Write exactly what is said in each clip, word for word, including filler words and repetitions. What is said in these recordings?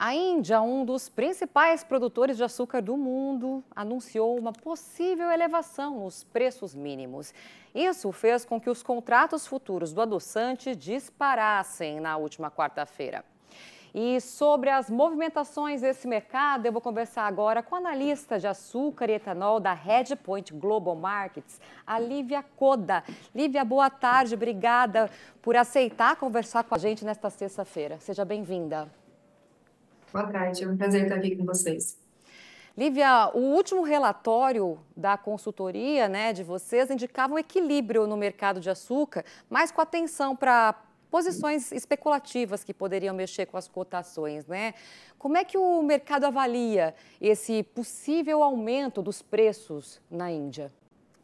A Índia, um dos principais produtores de açúcar do mundo, anunciou uma possível elevação nos preços mínimos. Isso fez com que os contratos futuros do adoçante disparassem na última quarta-feira. E sobre as movimentações desse mercado, eu vou conversar agora com a analista de açúcar e etanol da Hedgepoint Global Markets, a Lívia Coda. Lívia, boa tarde, obrigada por aceitar conversar com a gente nesta sexta-feira. Seja bem-vinda. Boa tarde, é um prazer estar aqui com vocês. Lívia, o último relatório da consultoria, né, de vocês indicava um equilíbrio no mercado de açúcar, mas com atenção para posições especulativas que poderiam mexer com as cotações, né? Como é que o mercado avalia esse possível aumento dos preços na Índia?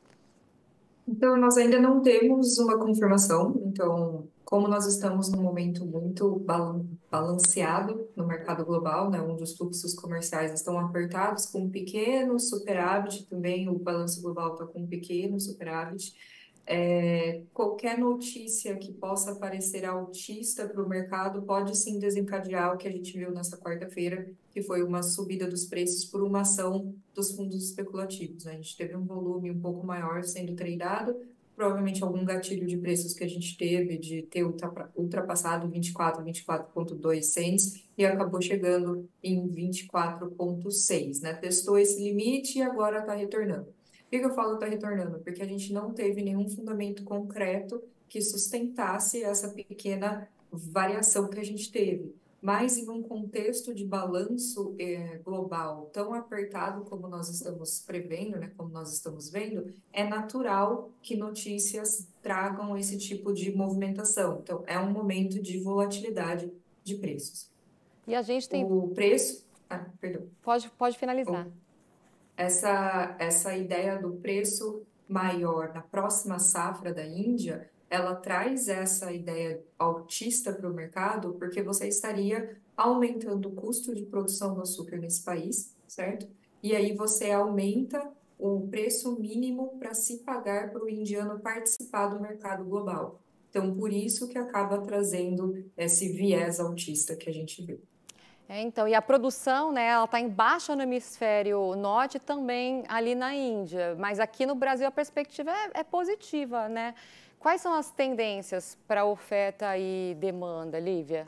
Então, nós ainda não temos uma confirmação. Então, como nós estamos num momento muito balan- balanceado no mercado global, né, onde os fluxos comerciais estão apertados, com um pequeno superávit também, o balanço global está com um pequeno superávit. É, qualquer notícia que possa parecer altista para o mercado pode sim desencadear o que a gente viu nessa quarta-feira, que foi uma subida dos preços por uma ação dos fundos especulativos, né? A gente teve um volume um pouco maior sendo tradeado, provavelmente algum gatilho de preços que a gente teve de ter ultra- ultrapassado vinte e quatro, vinte e quatro vírgula dois cents e acabou chegando em vinte e quatro vírgula seis, né? Testou esse limite e agora está retornando. Por que que eu falo está retornando? Porque a gente não teve nenhum fundamento concreto que sustentasse essa pequena variação que a gente teve. Mas em um contexto de balanço eh, global tão apertado como nós estamos prevendo, né, como nós estamos vendo, é natural que notícias tragam esse tipo de movimentação. Então, é um momento de volatilidade de preços. E a gente tem... O preço... Ah, perdão. Pode, pode finalizar. O essa, essa ideia do preço maior na próxima safra da Índia, ela traz essa ideia altista para o mercado, porque você estaria aumentando o custo de produção do açúcar nesse país, certo? E aí você aumenta o preço mínimo para se pagar para o indiano participar do mercado global. Então, por isso que acaba trazendo esse viés altista que a gente viu. É, então, e a produção, né, ela está em baixa no hemisfério norte e também ali na Índia, mas aqui no Brasil a perspectiva é, é positiva, né? Quais são as tendências para oferta e demanda, Lívia?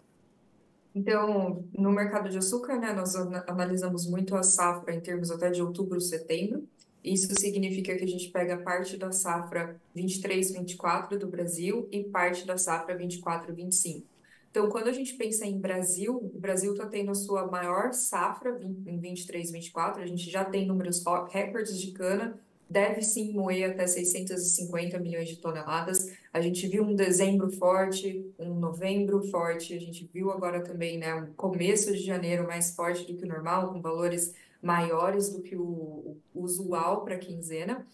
Então, no mercado de açúcar, né, nós ana- analisamos muito a safra em termos até de outubro, setembro. Isso significa que a gente pega parte da safra vinte e três, vinte e quatro do Brasil e parte da safra vinte e quatro, vinte e cinco. Então, quando a gente pensa em Brasil, o Brasil está tendo a sua maior safra vin- em vinte e três, vinte e quatro. A gente já tem números ó- recordes de cana, deve sim moer até seiscentos e cinquenta milhões de toneladas. A gente viu um dezembro forte, um novembro forte, a gente viu agora também, né, um começo de janeiro mais forte do que o normal, com valores maiores do que o, o usual para a quinzena.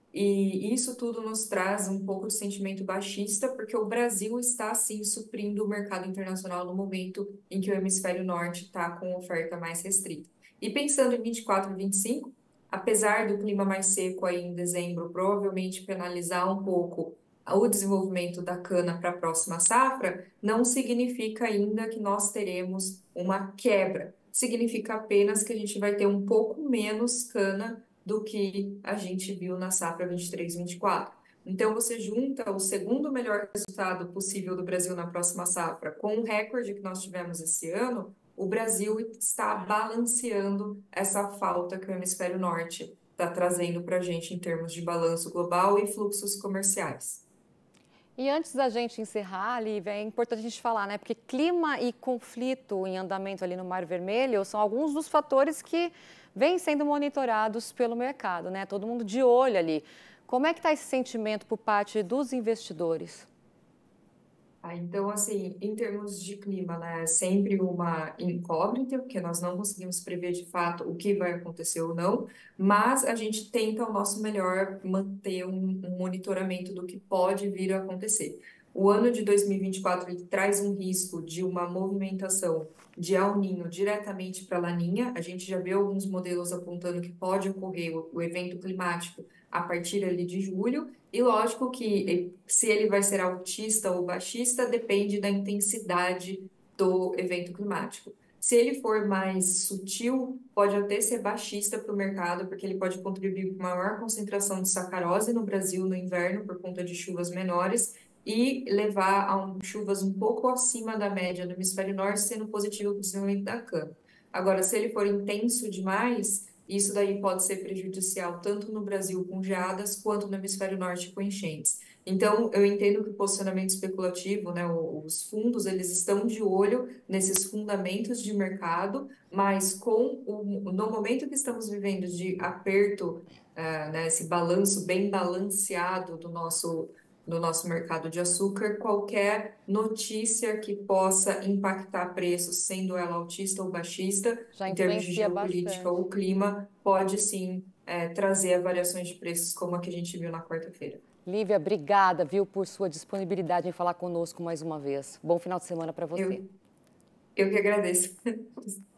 E isso tudo nos traz um pouco de sentimento baixista, porque o Brasil está, sim, suprindo o mercado internacional no momento em que o hemisfério norte está com oferta mais restrita. E pensando em vinte e quatro e vinte e cinco, apesar do clima mais seco aí em dezembro provavelmente penalizar um pouco o desenvolvimento da cana para a próxima safra, não significa ainda que nós teremos uma quebra. Significa apenas que a gente vai ter um pouco menos cana do que a gente viu na safra vinte e três, vinte e quatro. Então, você junta o segundo melhor resultado possível do Brasil na próxima safra com o recorde que nós tivemos esse ano, o Brasil está balanceando essa falta que o hemisfério norte está trazendo para a gente em termos de balanço global e fluxos comerciais. E antes da gente encerrar, Lívia, é importante a gente falar, né? Porque clima e conflito em andamento ali no Mar Vermelho são alguns dos fatores que vêm sendo monitorados pelo mercado, né? Todo mundo de olho ali. Como é que está esse sentimento por parte dos investidores? Ah, então, assim, em termos de clima, né, é sempre uma incógnita, porque nós não conseguimos prever de fato o que vai acontecer ou não, mas a gente tenta ao nosso melhor manter um, um monitoramento do que pode vir a acontecer. O ano de dois mil e vinte e quatro ele traz um risco de uma movimentação de El Niño diretamente para Laninha. A gente já vê alguns modelos apontando que pode ocorrer o, o evento climático a partir ali de julho. E lógico que se ele vai ser altista ou baixista depende da intensidade do evento climático. Se ele for mais sutil, pode até ser baixista para o mercado, porque ele pode contribuir para maior concentração de sacarose no Brasil no inverno, por conta de chuvas menores, e levar a um, chuvas um pouco acima da média do hemisfério norte, sendo positivo para o desenvolvimento da cana. Agora, se ele for intenso demais, isso daí pode ser prejudicial tanto no Brasil com geadas, quanto no hemisfério norte com enchentes. Então, eu entendo que o posicionamento especulativo, né, os fundos, eles estão de olho nesses fundamentos de mercado, mas com o, no momento que estamos vivendo de aperto, uh, né, esse balanço bem balanceado do nosso, do nosso mercado de açúcar, qualquer notícia que possa impactar preços, sendo ela altista ou baixista, Já em termos de influencia geopolítica bastante. ou clima, pode sim é, trazer variações de preços como a que a gente viu na quarta-feira. Lívia, obrigada, viu, por sua disponibilidade em falar conosco mais uma vez. Bom final de semana para você. Eu, eu que agradeço.